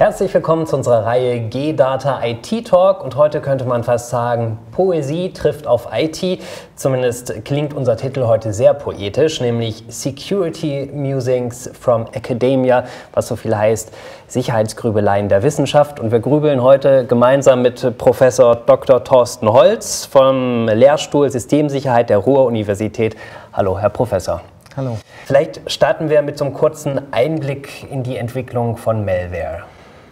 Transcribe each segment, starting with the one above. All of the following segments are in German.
Herzlich willkommen zu unserer Reihe G-Data IT Talk und heute könnte man fast sagen, Poesie trifft auf IT. Zumindest klingt unser Titel heute sehr poetisch, nämlich Security Musings from Academia, was so viel heißt Sicherheitsgrübeleien der Wissenschaft. Und wir grübeln heute gemeinsam mit Professor Dr. Thorsten Holz vom Lehrstuhl Systemsicherheit der Ruhr-Universität. Hallo, Herr Professor. Hallo. Vielleicht starten wir mit so einem kurzen Einblick in die Entwicklung von Malware.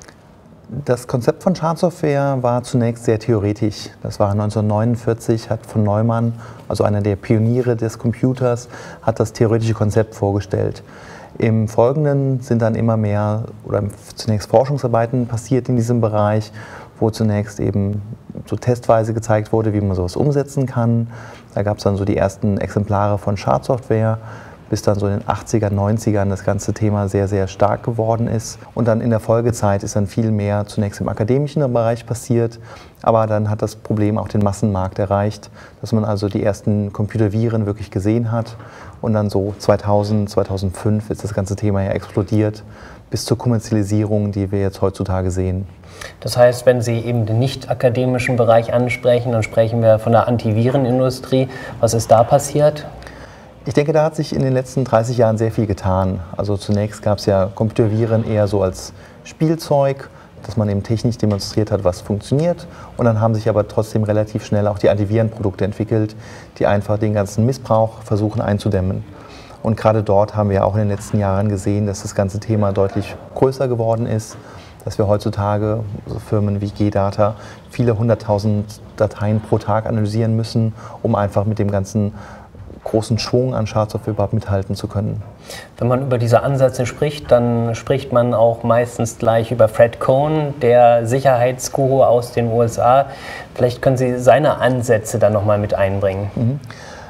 Das Konzept von Schadsoftware war zunächst sehr theoretisch. Das war 1949, hat von Neumann, also einer der Pioniere des Computers, hat das theoretische Konzept vorgestellt. Im Folgenden sind dann immer mehr oder zunächst Forschungsarbeiten passiert in diesem Bereich, wo zunächst eben so testweise gezeigt wurde, wie man sowas umsetzen kann. Da gab es dann so die ersten Exemplare von Schadsoftware, bis dann so in den 80er, 90ern das ganze Thema sehr, sehr stark geworden ist. Und dann in der Folgezeit ist dann viel mehr zunächst im akademischen Bereich passiert, aber dann hat das Problem auch den Massenmarkt erreicht, dass man also die ersten Computerviren wirklich gesehen hat. Und dann so 2000, 2005 ist das ganze Thema ja explodiert, bis zur Kommerzialisierung, die wir jetzt heutzutage sehen. Das heißt, wenn Sie eben den nicht-akademischen Bereich ansprechen, dann sprechen wir von der Antivirenindustrie. Was ist da passiert? Ich denke, da hat sich in den letzten 30 Jahren sehr viel getan. Also zunächst gab es ja Computerviren eher so als Spielzeug, dass man eben technisch demonstriert hat, was funktioniert. Und dann haben sich aber trotzdem relativ schnell auch die Antivirenprodukte entwickelt, die einfach den ganzen Missbrauch versuchen einzudämmen. Und gerade dort haben wir auch in den letzten Jahren gesehen, dass das ganze Thema deutlich größer geworden ist, dass wir heutzutage, also Firmen wie G-Data, viele 100.000 Dateien pro Tag analysieren müssen, um einfach mit dem ganzen großen Schwung an Schadsoftware überhaupt mithalten zu können. Wenn man über diese Ansätze spricht, dann spricht man auch meistens gleich über Fred Cohn, der Sicherheitsguru aus den USA. Vielleicht können Sie seine Ansätze dann nochmal mit einbringen.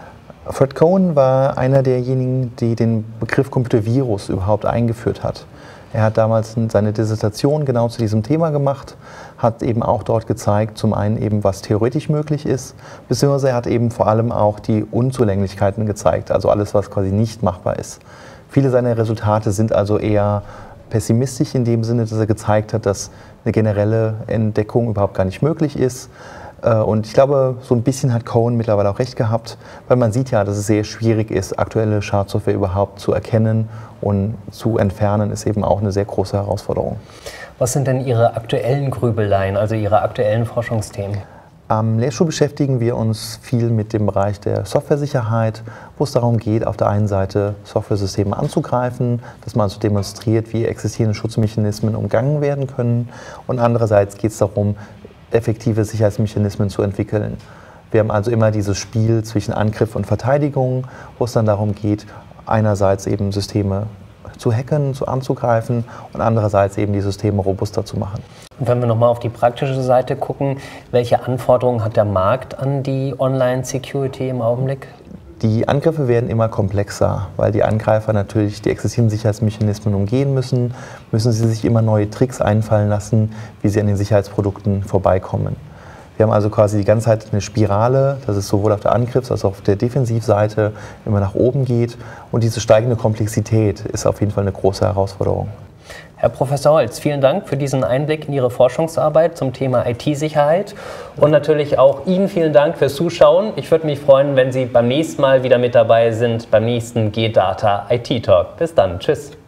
Fred Cohn war einer derjenigen, die den Begriff Computervirus überhaupt eingeführt hat. Er hat damals seine Dissertation genau zu diesem Thema gemacht, hat eben auch dort gezeigt, zum einen eben, was theoretisch möglich ist, beziehungsweise er hat eben vor allem auch die Unzulänglichkeiten gezeigt, also alles, was quasi nicht machbar ist. Viele seiner Resultate sind also eher pessimistisch in dem Sinne, dass er gezeigt hat, dass eine generelle Entdeckung überhaupt gar nicht möglich ist. Und ich glaube, so ein bisschen hat Cohn mittlerweile auch recht gehabt, weil man sieht ja, dass es sehr schwierig ist, aktuelle Schadsoftware überhaupt zu erkennen und zu entfernen, ist eben auch eine sehr große Herausforderung. Was sind denn Ihre aktuellen Grübeleien, also Ihre aktuellen Forschungsthemen? Am Lehrstuhl beschäftigen wir uns viel mit dem Bereich der Softwaresicherheit, wo es darum geht, auf der einen Seite Softwaresysteme anzugreifen, dass man also demonstriert, wie existierende Schutzmechanismen umgangen werden können, und andererseits geht es darum, effektive Sicherheitsmechanismen zu entwickeln. Wir haben also immer dieses Spiel zwischen Angriff und Verteidigung, wo es dann darum geht, einerseits eben Systeme zu hacken, anzugreifen und andererseits eben die Systeme robuster zu machen. Und wenn wir nochmal auf die praktische Seite gucken, welche Anforderungen hat der Markt an die Online-Security im Augenblick? Die Angriffe werden immer komplexer, weil die Angreifer natürlich die existierenden Sicherheitsmechanismen umgehen müssen sie sich immer neue Tricks einfallen lassen, wie sie an den Sicherheitsprodukten vorbeikommen. Wir haben also quasi die ganze Zeit eine Spirale, dass es sowohl auf der Angriffs- als auch auf der Defensivseite immer nach oben geht. Und diese steigende Komplexität ist auf jeden Fall eine große Herausforderung. Herr Professor Holz, vielen Dank für diesen Einblick in Ihre Forschungsarbeit zum Thema IT-Sicherheit und natürlich auch Ihnen vielen Dank fürs Zuschauen. Ich würde mich freuen, wenn Sie beim nächsten Mal wieder mit dabei sind, beim nächsten G-Data IT Talk. Bis dann, tschüss.